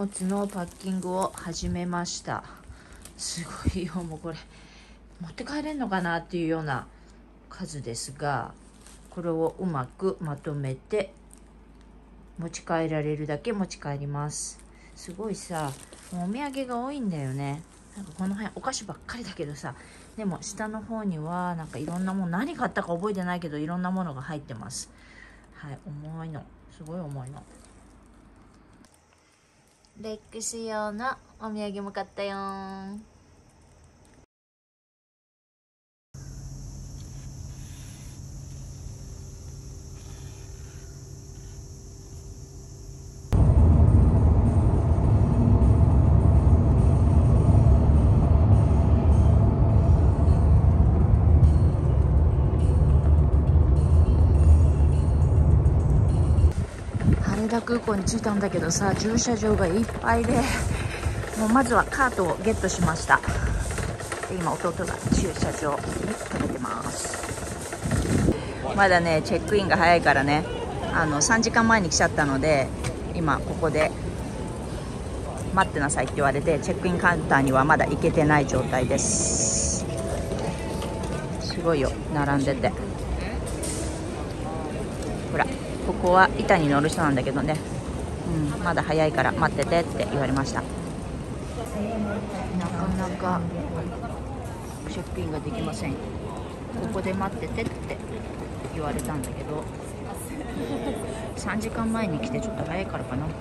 物のパッキングを始めました。すごいよ、もうこれ持って帰れんのかなっていうような数ですが、これをうまくまとめて持ち帰られるだけ持ち帰ります。すごいさ、お土産が多いんだよね。なんかこの辺お菓子ばっかりだけどさ、でも下の方にはなんかいろんなもの、何買ったか覚えてないけどいろんなものが入ってます。はい、重いの、すごい重いの。レックス用のお土産も買ったよー。羽田空港に着いたんだけどさ、駐車場がいっぱいで、もうまずはカートをゲットしました。で今弟が駐車場に止めてます。まだねチェックインが早いからね、3時間前に来ちゃったので、今ここで待ってなさいって言われて、チェックインカウンターにはまだ行けてない状態です。すごいよ、並んでて。ほら、ここは板に乗る人なんだけどね、まだ早いから待っててって言われました。なかなかチェックインができません。ここで待っててって言われたんだけど、3時間前に来てちょっと早いからかな。はい、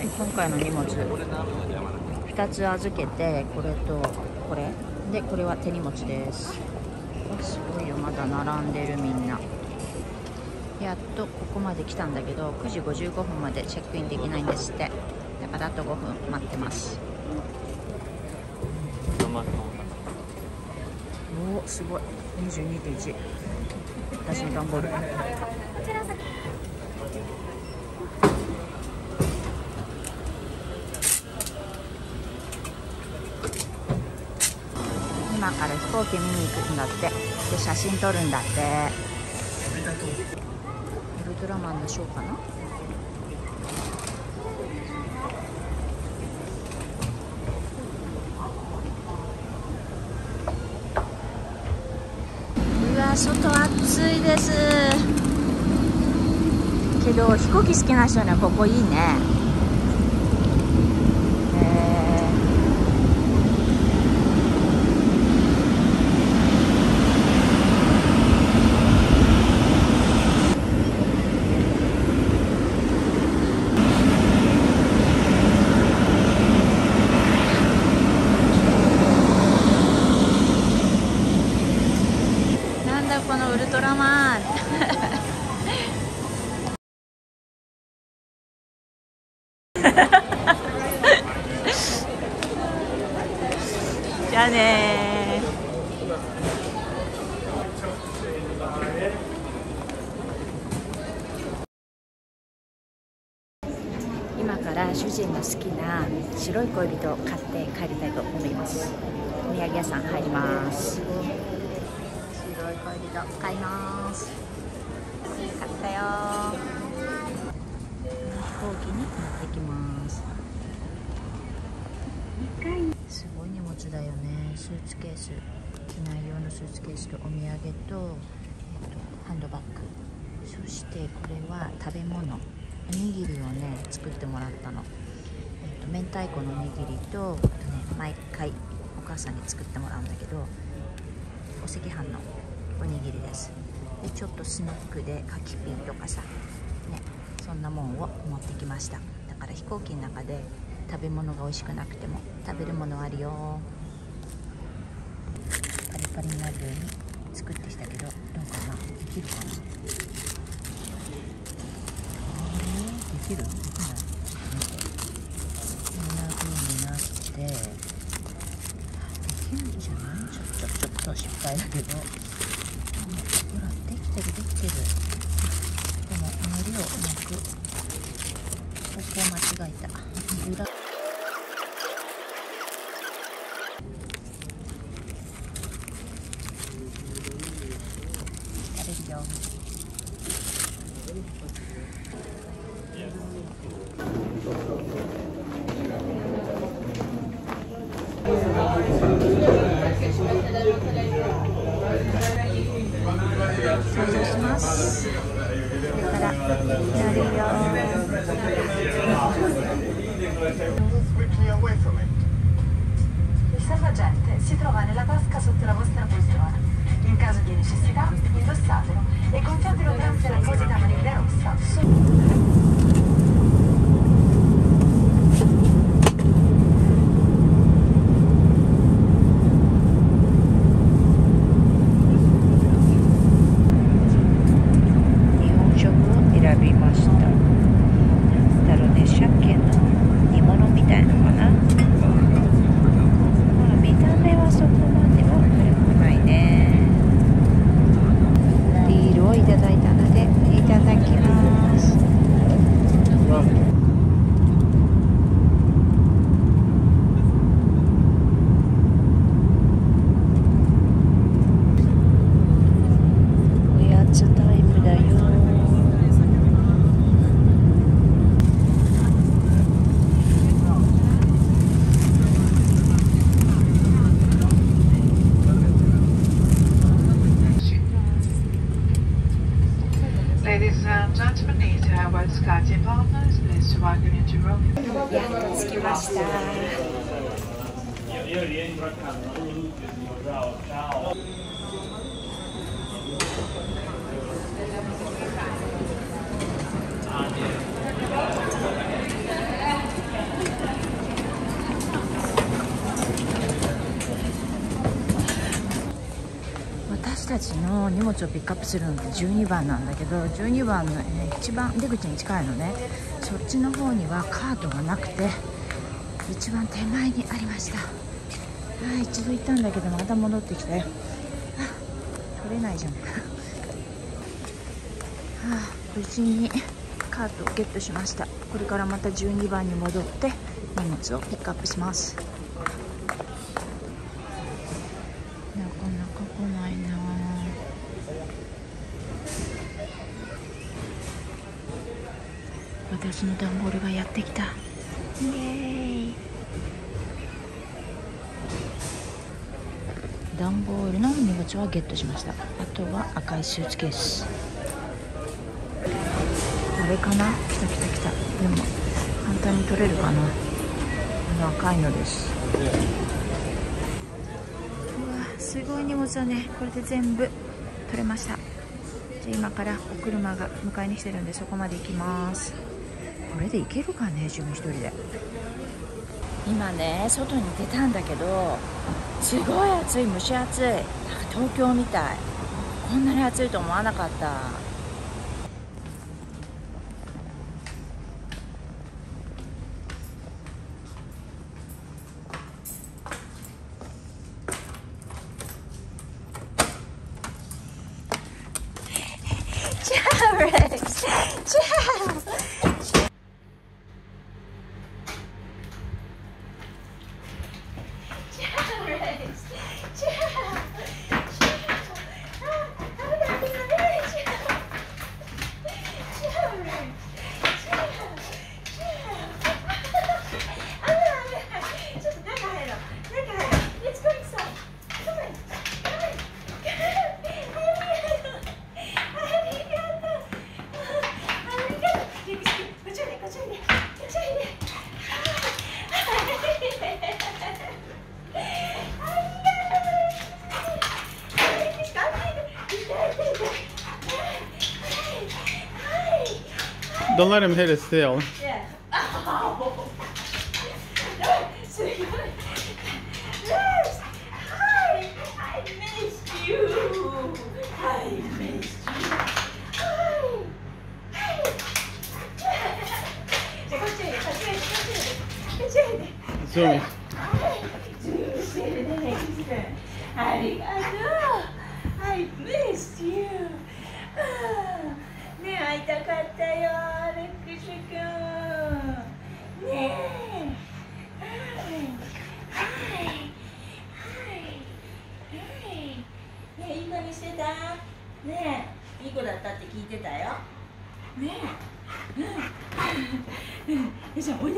今回の荷物2つ預けて、これとこれで、これは手荷物です。すごいよ、まだ並んでるみんな。やっとここまで来たんだけど、9時55分までチェックインできないんですって。だからあと5分待ってます。おお、すごい。 22.1。 私の段ボール。今から飛行機見に行くんだって。で写真撮るんだって。ウルトラマンのショーかな。うわ、外暑いですけど、飛行機好きな人にはここいいね。このウルトラマンじゃあねー。今から主人の好きな白い恋人を買って帰りたいと思います。お土産屋さん入ります。白い恋人買います。買ったよー。飛行機に乗ってきます。すごい荷物だよね。スーツケース、機内用のスーツケースとお土産と、ハンドバッグ、そしてこれは食べ物、おにぎりをね作ってもらったの。明太子のおにぎりと、毎回お母さんに作ってもらうんだけど、お赤飯のおにぎりです。でちょっとスナックで柿ピンとかさ、そんなもんを持ってきました。だから飛行機の中で食べ物が美味しくなくても食べるものあるよ。パリパリになるように作ってきたけど、どうかな、できるかな。できる？できない？こんな風になってできるんじゃない？ちょっと失敗だけど、ほらできてる。でも海苔をうまく、ここ間違えた。裏食べるよ。 ます。これからなるよ。 Il salvagente si trova nella tasca sotto la vostra poltrona. In caso di necessità, indossatelo e gonfiatelo tramite l'apposita maniglia rossa. やっと着きました。私たちの荷物をピックアップするのって12番なんだけど、12番の、一番出口に近いのね。そっちの方にはカートがなくて、一番手前にありました。一度行ったんだけどまた戻ってきたよ。取れないじゃん。無事にカートをゲットしました。これからまた12番に戻って荷物をピックアップします。なかなか来ないな。私の段ボールがやってきた。イエーイ。段ボールの荷物はゲットしました。あとは赤いスーツケース。あれかな、来た来た来た。でも簡単に取れるかな。赤いのです。うわ、すごい荷物だね。これで全部取れました。じゃあ今からお車が迎えに来てるんで、そこまで行きます。これで行けるかね、自分一人で。今ね、外に出たんだけど、すごい暑い、蒸し暑い。なんか東京みたい。こんなに暑いと思わなかった。チャーレックス、チャー。 Don't let him hit his tail. Yeah. Oh. Rex, hi. I missed you. I missed you. Hi. Hi. じゃあこっちへ、こっちへ、こっちへ、こっちへ。 Zoom. ズームしてるね、レックス君。ありがとう。I missed you. ね、会いたかったよ、レックス君。ねえ。ねえ、いい子にしてた？ねえ、いい子だったって聞いてたよ。ねえ。よし、おいで、おいで。はい、はい、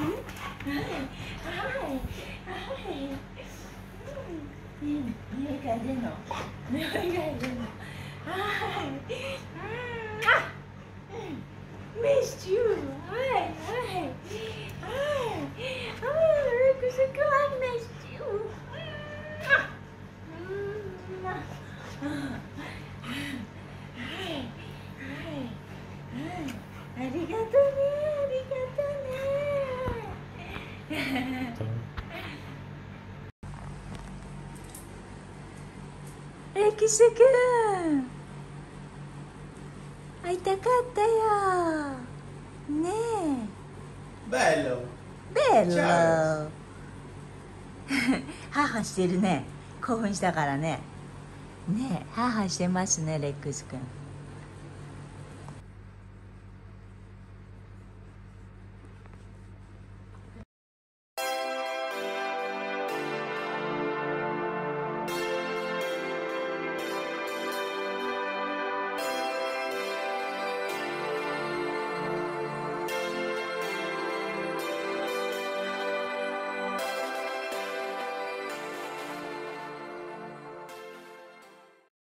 はい。匂い嗅いでんの？匂い嗅いでんの？ Missed you. Hi. Rikusuku, I missed you.ありがとうね、ありがとうね。レキシくん、会いたかったよ。ねえ。 Bello. ベロ。ハハしてるね。興奮したからね。ねえ、ハハしてますね、レックスくん。